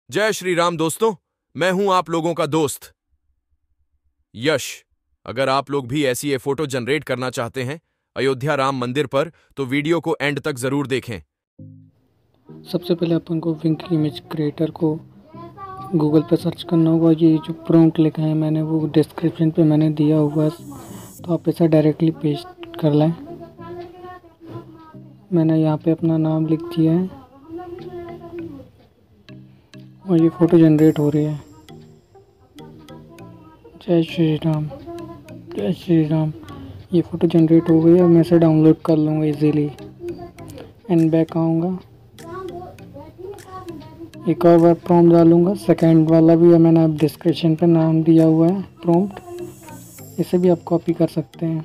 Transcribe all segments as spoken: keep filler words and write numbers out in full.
जय श्री राम दोस्तों, मैं हूं आप लोगों का दोस्त यश। अगर आप लोग भी ऐसी ये फोटो जनरेट करना चाहते हैं अयोध्या राम मंदिर पर, तो वीडियो को एंड तक जरूर देखें। सबसे पहले अपन को विंक इमेज क्रिएटर को गूगल पे सर्च करना होगा। ये जो प्रॉम्प्ट लिखा है मैंने वो डिस्क्रिप्शन पे मैंने दिया हुआ है, तो आप ऐसा डायरेक्टली पेस्ट कर लें। मैंने यहाँ पे अपना नाम लिख दिया है और ये फ़ोटो जनरेट हो रही है। जय श्री राम, जय श्री राम। ये फ़ोटो जनरेट हो गई है। मैं इसे डाउनलोड कर लूँगा इजीली। एंड बैक आऊँगा, एक और बार प्रॉम्प्ट डालूँगा। सेकंड वाला भी है, मैंने अब डिस्क्रिप्शन पे नाम दिया हुआ है प्रॉम्प्ट, इसे भी आप कॉपी कर सकते हैं।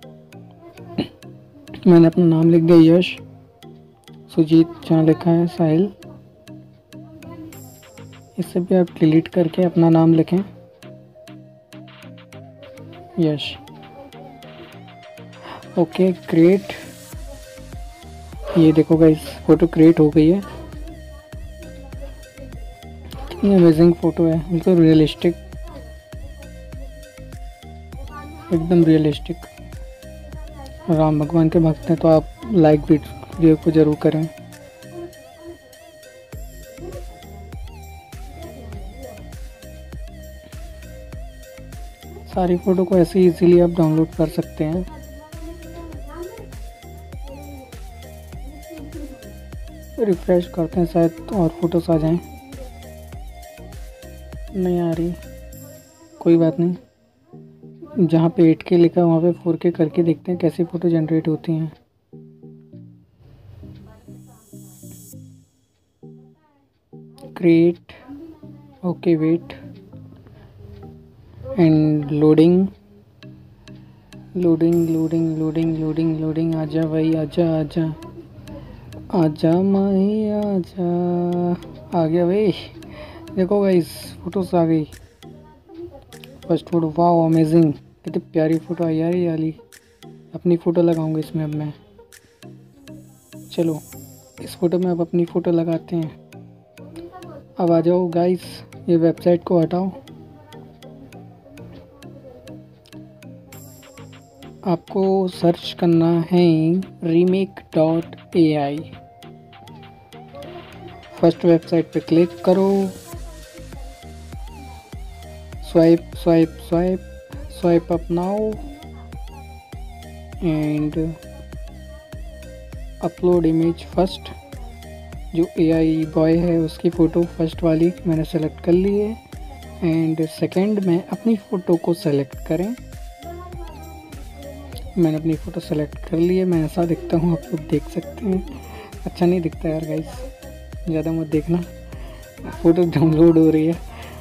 मैंने अपना नाम लिख दिया यश, सुजीत जहाँ लिखा है साहिल। इसे भी आप डिलीट करके अपना नाम लिखें यश। Okay create. ये देखो गाइस, फोटो क्रिएट हो गई है। कितनी अमेजिंग फोटो है, बिल्कुल रियलिस्टिक, एकदम रियलिस्टिक। राम भगवान के भक्त हैं तो आप लाइक वीडियो को जरूर करें। सारी फ़ोटो को ऐसे इजीली आप डाउनलोड कर सकते हैं। रिफ्रेश करते हैं, शायद और फोटोस आ जाएं। नहीं आ रही, कोई बात नहीं। जहाँ पे एट के लिखा है वहाँ पे फोर के करके देखते हैं कैसी फ़ोटो जनरेट होती हैं। Create, okay wait and loading loading loading loading loading loading. आजा भाई, आजा आजा आजा माही आजा। आ गया भाई, देखो गाइस फोटोस आ गई। फर्स्ट फोटो, वाह अमेजिंग, कितनी प्यारी फ़ोटो आई यार ये वाली। अपनी फ़ोटो लगाऊंगा इसमें अब मैं। चलो इस फ़ोटो में अब अपनी फ़ोटो लगाते हैं। अब आ जाओ गाइस, ये वेबसाइट को हटाओ। आपको सर्च करना है remake dot A I. First website पे क्लिक करो। Swipe swipe swipe swipe up now and upload image first. जो ए आई बॉय है उसकी फ़ोटो फर्स्ट वाली मैंने सेलेक्ट कर ली है। एंड सेकंड में अपनी फ़ोटो को सेलेक्ट करें। मैंने अपनी फ़ोटो सेलेक्ट कर ली है। मैं ऐसा दिखता हूँ, आप लोग देख सकते हैं। अच्छा नहीं दिखता यार गाइस, ज़्यादा मत देखना। फ़ोटो डाउनलोड हो रही है।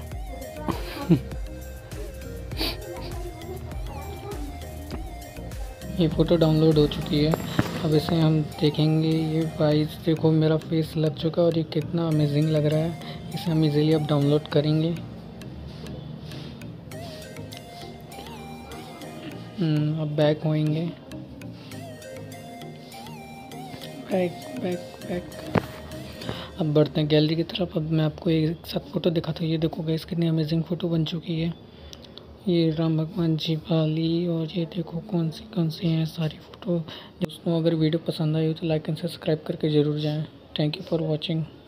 ये फ़ोटो डाउनलोड हो चुकी है। अब इसे हम देखेंगे। ये वाइस देखो, मेरा फेस लग चुका है और ये कितना अमेजिंग लग रहा है। इसे हम इजीली अब डाउनलोड करेंगे। अब बैक होएंगे, बैक बैक बैक। अब बढ़ते हैं गैलरी की तरफ। अब मैं आपको एक साथ फ़ोटो दिखाता हूँ। ये देखो गाइस, कितनी अमेजिंग फ़ोटो बन चुकी है। ये राम भगवान जी वाली, और ये देखो कौन सी कौन सी हैं सारी फ़ोटो। दोस्तों अगर वीडियो पसंद आई हो तो लाइक एंड सब्सक्राइब करके ज़रूर जाएं। Thank you for watching.